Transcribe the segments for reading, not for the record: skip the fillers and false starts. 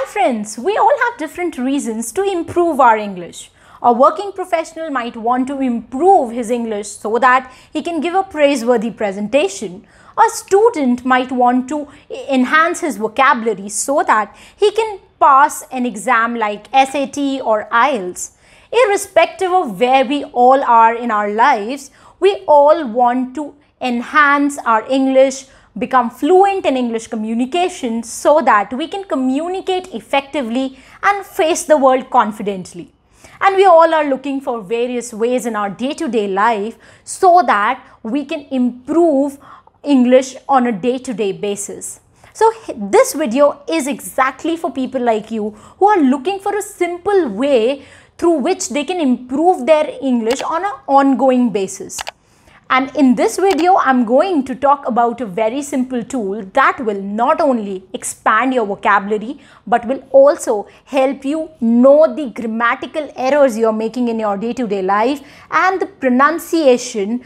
Hi friends, we all have different reasons to improve our English. A working professional might want to improve his English so that he can give a praiseworthy presentation. A student might want to enhance his vocabulary so that he can pass an exam like SAT or IELTS. Irrespective of where we all are in our lives, we all want to enhance our English, become fluent in English communication so that we can communicate effectively and face the world confidently. And we all are looking for various ways in our day-to-day life so that we can improve English on a day-to-day basis. So this video is exactly for people like you who are looking for a simple way through which they can improve their English on an ongoing basis. And in this video, I'm going to talk about a very simple tool that will not only expand your vocabulary, but will also help you know the grammatical errors you're making in your day-to-day life and the pronunciation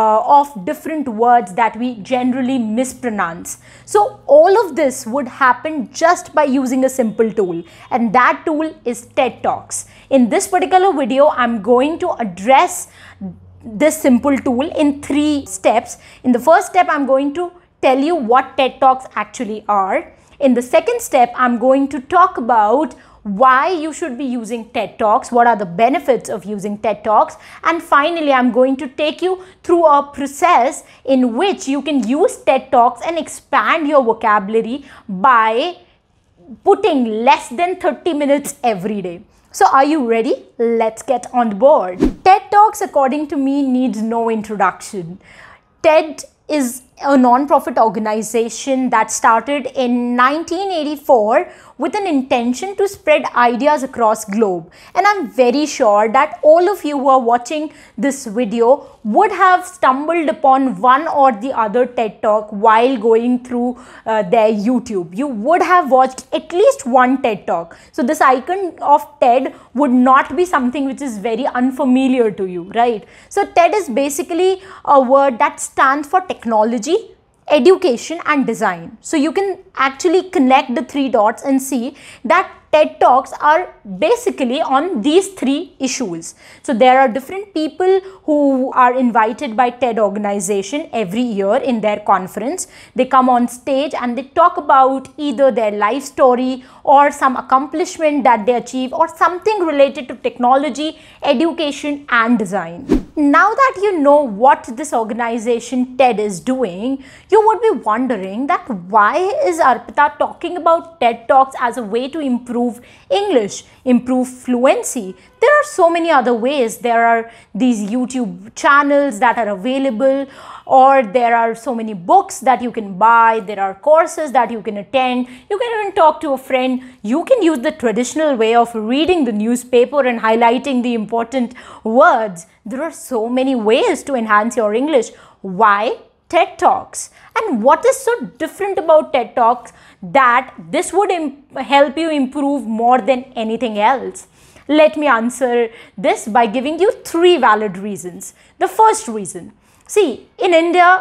of different words that we generally mispronounce. So all of this would happen just by using a simple tool, and that tool is TED Talks. In this particular video, I'm going to address this simple tool in 3 steps. In the first step, I'm going to tell you what TED Talks actually are. In the second step, I'm going to talk about why you should be using TED Talks, what are the benefits of using TED Talks, and finally, I'm going to take you through a process in which you can use TED Talks and expand your vocabulary by putting less than 30 minutes every day. So are you ready? Let's get on board. TED Talks, according to me, needs no introduction. TED is a non-profit organization that started in 1984 with an intention to spread ideas across globe. And I'm very sure that all of you who are watching this video would have stumbled upon one or the other TED Talk while going through their YouTube. You would have watched at least one TED Talk. So this icon of TED would not be something which is very unfamiliar to you, right? So TED is basically a word that stands for technology, education and design. So you can actually connect the 3 dots and see that TED Talks are basically on these 3 issues. So there are different people who are invited by TED organization every year in their conference. They come on stage and they talk about either their life story or some accomplishment that they achieve or something related to technology, education and design. Now that you know what this organization TED is doing, you would be wondering that why is Arpita talking about TED Talks as a way to improve English, improve fluency? There are so many other ways. There are these YouTube channels that are available, or there are so many books that you can buy. There are courses that you can attend. You can even talk to a friend. You can use the traditional way of reading the newspaper and highlighting the important words. There are so many ways to enhance your English. Why TED Talks? And what is so different about TED Talks that this would help you improve more than anything else? Let me answer this by giving you 3 valid reasons. The first reason, see, in India,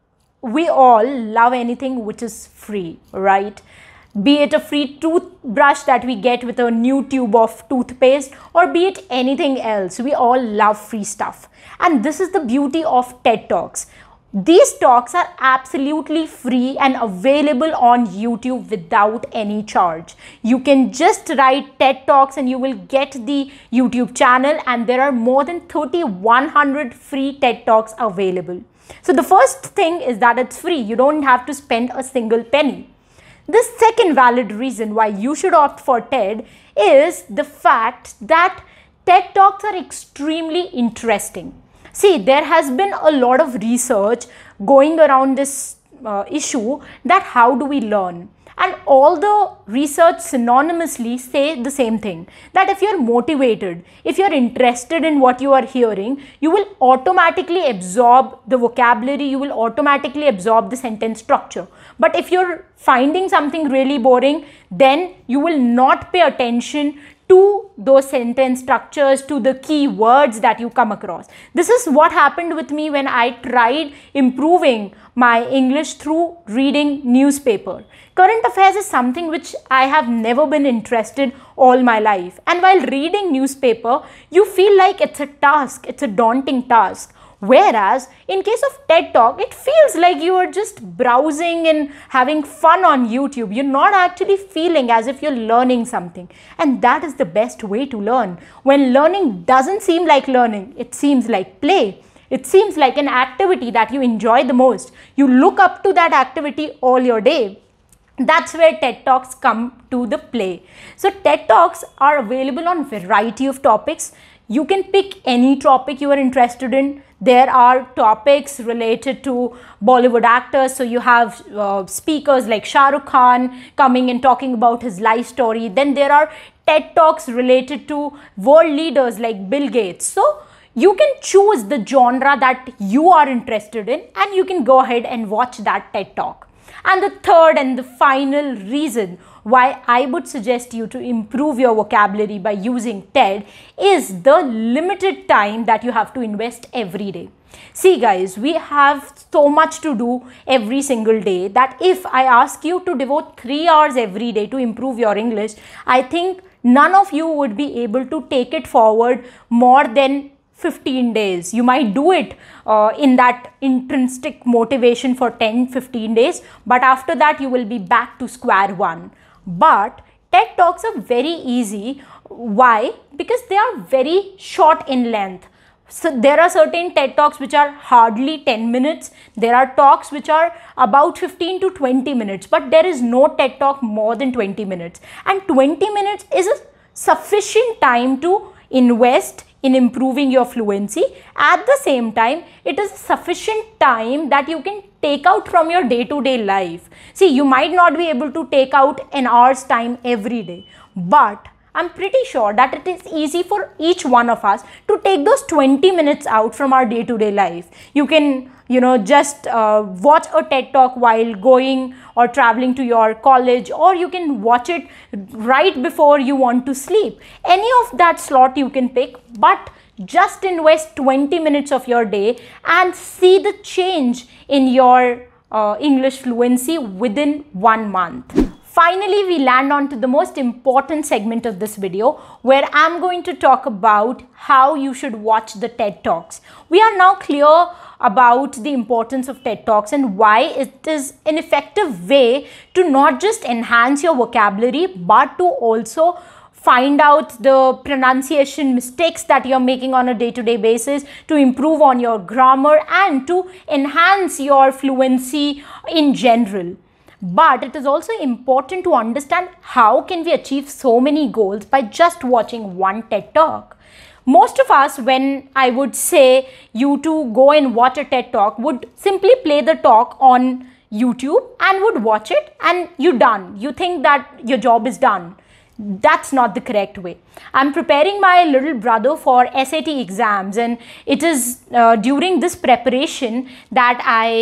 we all love anything which is free, right? Be it a free toothbrush that we get with a new tube of toothpaste, or be it anything else, we all love free stuff. And this is the beauty of TED Talks. These talks are absolutely free and available on YouTube without any charge. You can just write TED Talks and you will get the YouTube channel, and there are more than 3,100 free TED Talks available. So the first thing is that it's free. You don't have to spend a single penny. The second valid reason why you should opt for TED is the fact that TED Talks are extremely interesting. See, there has been a lot of research going around this issue that how do we learn? And all the research synonymously say the same thing, that if you're motivated, if you're interested in what you are hearing, you will automatically absorb the vocabulary, you will automatically absorb the sentence structure. But if you're finding something really boring, then you will not pay attention to those sentence structures, to the key words that you come across. This is what happened with me when I tried improving my English through reading newspaper. Current affairs is something which I have never been interested all my life. And while reading newspaper, you feel like it's a task, it's a daunting task. Whereas in case of TED Talk, it feels like you are just browsing and having fun on YouTube. You're not actually feeling as if you're learning something. And that is the best way to learn. When learning doesn't seem like learning, it seems like play. It seems like an activity that you enjoy the most. You look up to that activity all your day. That's where TED Talks come to the play. So TED Talks are available on a variety of topics. You can pick any topic you are interested in. There are topics related to Bollywood actors. So you have speakers like Shah Rukh Khan coming and talking about his life story. Then there are TED Talks related to world leaders like Bill Gates. So you can choose the genre that you are interested in and you can go ahead and watch that TED Talk. And the third and the final reason why I would suggest you to improve your vocabulary by using TED is the limited time that you have to invest every day. See guys, we have so much to do every single day that if I ask you to devote 3 hours every day to improve your English, I think none of you would be able to take it forward more than 15 days. You might do it in that intrinsic motivation for 10-15 days, but after that you will be back to square one. But TED Talks are very easy. Why? Because they are very short in length. So there are certain TED Talks which are hardly 10 minutes. There are talks which are about 15 to 20 minutes, but there is no TED Talk more than 20 minutes. And 20 minutes is a sufficient time to invest in improving your fluency. At the same time, it is sufficient time that you can take out from your day-to-day life. See, you might not be able to take out an hour's time every day, but I'm pretty sure that it is easy for each one of us to take those 20 minutes out from our day-to-day life. You can, just watch a TED Talk while going or traveling to your college, or you can watch it right before you want to sleep. Any of that slot you can pick, but just invest 20 minutes of your day and see the change in your English fluency within 1 month. Finally, we land on to the most important segment of this video, where I'm going to talk about how you should watch the TED Talks. We are now clear about the importance of TED Talks and why it is an effective way to not just enhance your vocabulary, but to also find out the pronunciation mistakes that you're making on a day-to-day basis, to improve on your grammar and to enhance your fluency in general. But it is also important to understand how can we achieve so many goals by just watching one TED Talk. Most of us, when I would say you to go and watch a TED Talk, would simply play the talk on YouTube and would watch it and you're done. You think that your job is done. That's not the correct way. I'm preparing my little brother for SAT exams, and it is during this preparation that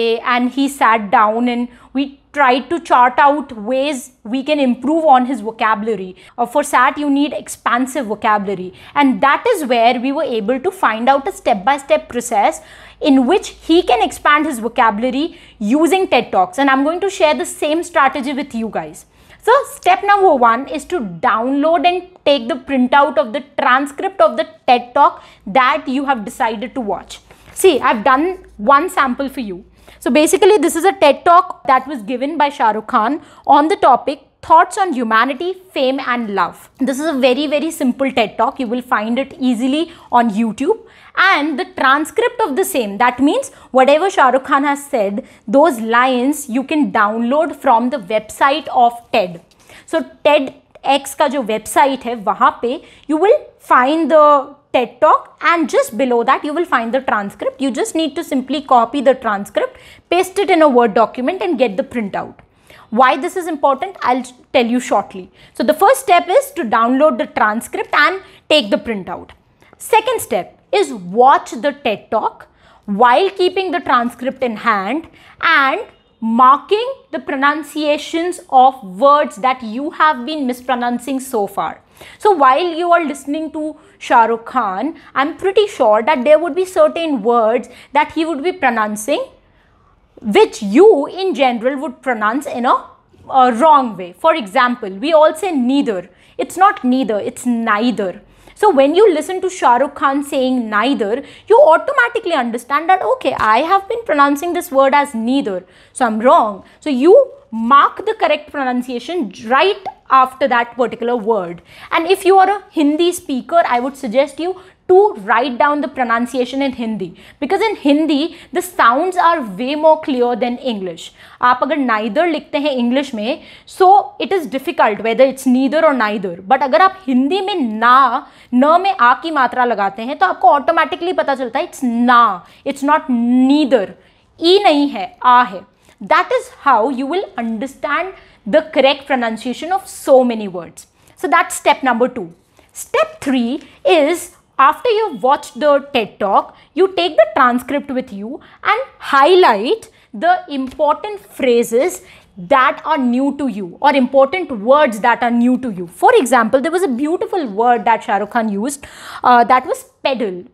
he sat down and we tried to chart out ways we can improve on his vocabulary. For SAT, you need expansive vocabulary, and that is where we were able to find out a step-by-step process in which he can expand his vocabulary using TED Talks, and I'm going to share the same strategy with you guys. So step number 1 is to download and take the printout of the transcript of the TED Talk that you have decided to watch. See, I've done one sample for you. So basically, this is a TED Talk that was given by Shah Rukh Khan on the topic Thoughts on Humanity, Fame and Love. This is a very, very simple TED Talk. You will find it easily on YouTube. And the transcript of the same, that means whatever Shah Rukh Khan has said, those lines you can download from the website of TED. So TEDx का जो website है, वहाँ पे you will find the TED Talk, and just below that you will find the transcript. You just need to simply copy the transcript, paste it in a Word document and get the printout. Why this is important, I'll tell you shortly. So the first step is to download the transcript and take the printout. Second step is watch the TED Talk while keeping the transcript in hand and marking the pronunciations of words that you have been mispronouncing so far. So while you are listening to Shah Rukh Khan, I'm pretty sure that there would be certain words that he would be pronouncing which you in general would pronounce in a wrong way. For example, we all say neither. It's not neither, it's neither. So when you listen to Shah Rukh Khan saying neither, you automatically understand that, okay, I have been pronouncing this word as neither, so I'm wrong. So you mark the correct pronunciation right after that particular word. And if you are a Hindi speaker, I would suggest you to write down the pronunciation in Hindi, because in Hindi the sounds are way more clear than English. आप अगर neither लिखते हैं English में, so it is difficult whether it's neither or neither. But अगर आप हिंदी में ना न में आ की मात्रा लगाते हैं तो आपको automatically पता चलता है it's ना, it's not neither. ई नहीं है, आ है. That is how you will understand the correct pronunciation of so many words. So that's step number 2. Step 3 is, after you've watched the TED Talk, you take the transcript with you and highlight the important phrases that are new to you or important words that are new to you. For example, there was a beautiful word that Shah Rukh Khan used that was peddle.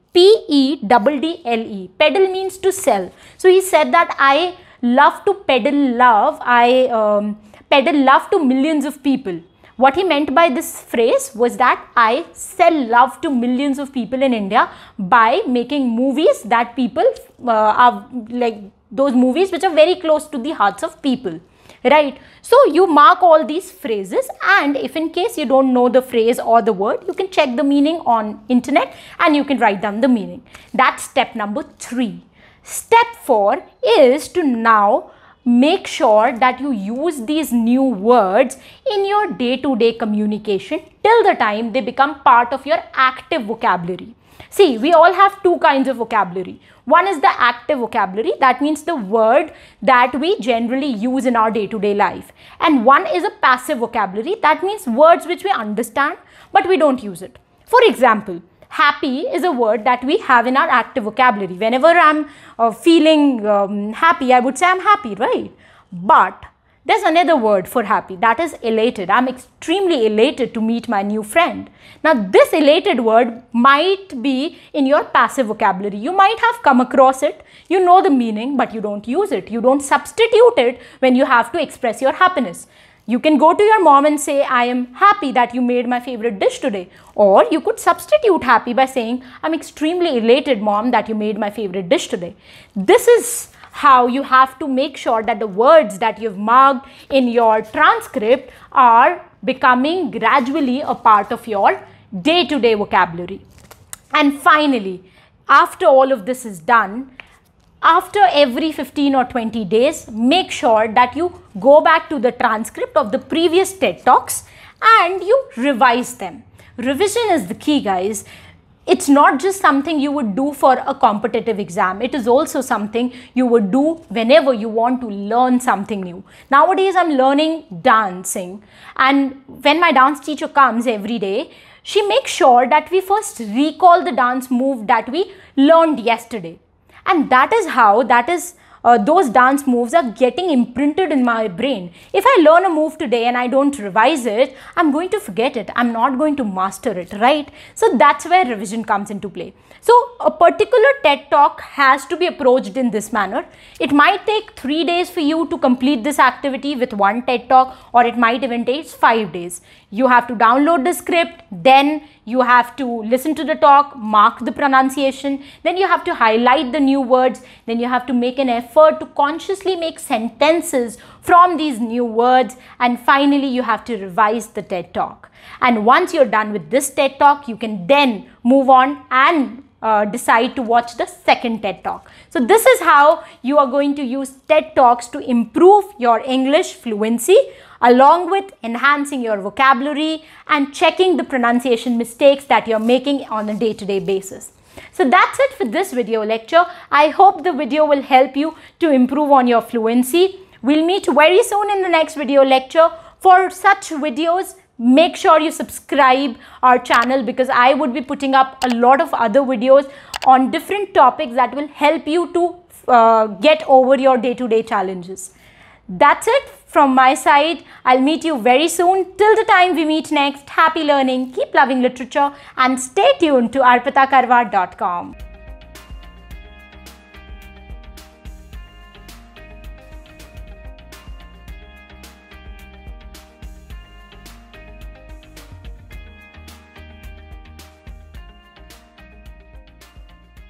P-E-D-D-L-E. Peddle means to sell. So he said that I love to peddle love. I peddle love to millions of people. What he meant by this phrase was that I sell love to millions of people in India by making movies that people are like those movies which are very close to the hearts of people, right? So you mark all these phrases, and if in case you don't know the phrase or the word, you can check the meaning on internet and you can write down the meaning. That's step number 3. Step 4 is to now make sure that you use these new words in your day-to-day communication till the time they become part of your active vocabulary. See, we all have two kinds of vocabulary. One is the active vocabulary, that means the word that we generally use in our day-to-day life. And one is a passive vocabulary, that means words which we understand but we don't use it. For example, happy is a word that we have in our active vocabulary. Whenever I'm feeling happy, I would say I'm happy, right? But there's another word for happy, that is elated. I'm extremely elated to meet my new friend. Now this elated word might be in your passive vocabulary. You might have come across it, you know the meaning, but you don't use it. You don't substitute it when you have to express your happiness. You can go to your mom and say, I am happy that you made my favorite dish today. Or you could substitute happy by saying, I'm extremely elated, mom, that you made my favorite dish today. This is how you have to make sure that the words that you've marked in your transcript are becoming gradually a part of your day-to-day vocabulary. And finally, after all of this is done, after every 15 or 20 days, make sure that you go back to the transcript of the previous TED Talks and you revise them. Revision is the key, guys. It's not just something you would do for a competitive exam. It is also something you would do whenever you want to learn something new. Nowadays, I'm learning dancing, and when my dance teacher comes every day, she makes sure that we first recall the dance move that we learned yesterday. And that is how, those dance moves are getting imprinted in my brain. If I learn a move today and I don't revise it, I'm going to forget it. I'm not going to master it, right? So that's where revision comes into play. So a particular TED Talk has to be approached in this manner. It might take 3 days for you to complete this activity with one TED Talk, or it might even take 5 days. You have to download the script, then you have to listen to the talk, mark the pronunciation, then you have to highlight the new words, then you have to make an effort to consciously make sentences from these new words, and finally you have to revise the TED Talk. And once you're done with this TED Talk, you can then move on and decide to watch the second TED Talk. So this is how you are going to use TED Talks to improve your English fluency, along with enhancing your vocabulary and checking the pronunciation mistakes that you're making on a day-to-day basis. So that's it for this video lecture. I hope the video will help you to improve on your fluency. We'll meet very soon in the next video lecture. For such videos, make sure you subscribe our channel, because I would be putting up a lot of other videos on different topics that will help you to get over your day-to-day challenges. That's it From my side, I'll meet you very soon. Till the time we meet next, happy learning, keep loving literature, and stay tuned to arpitakarwa.com.